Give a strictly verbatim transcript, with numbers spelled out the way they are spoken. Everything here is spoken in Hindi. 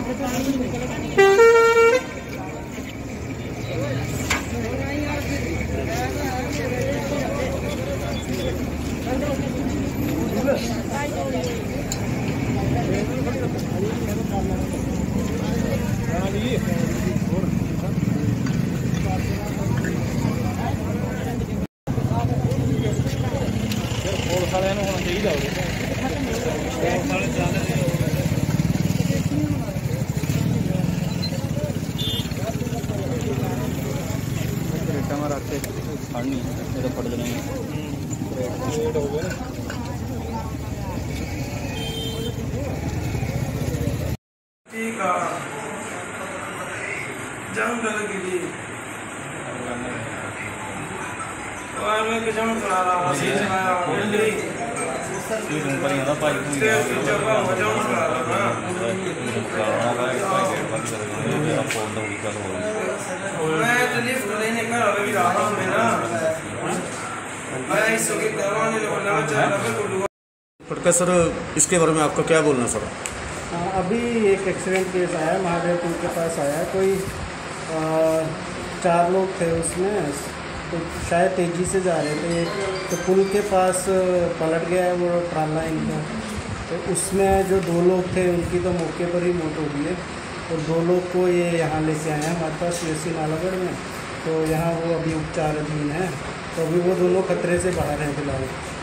जंगल गिरी और मैं किसान चला रहा हूँ सी चलाया हूँ दिल्ली ये ऊपर ही होता भाई से जगह हो जाऊँ चला रहा मैं तो लिफ्ट लेने का अभी रहा हूँ मैं ना मैं इस वक्त करवाने लगा चल रहा फटका सर, इसके बारे में आपका क्या बोलना सर? अभी एक एक्सीडेंट केस आया है, महादेव पुल के पास आया। कोई आ, चार लोग थे उसमें, तो शायद तेज़ी से जा रहे थे, तो पुल के पास पलट गया है वो ट्राला इनका। तो उसमें जो दो लोग थे उनकी तो मौके पर ही मौत हो गई है, और दो लोग को ये यहाँ लेके आए हैं हमारे पास सी एस सी नालागढ़ में। तो यहाँ वो अभी उपचाराधीन है, तो अभी वो दोनों खतरे से बाहर हैं फिलहाल।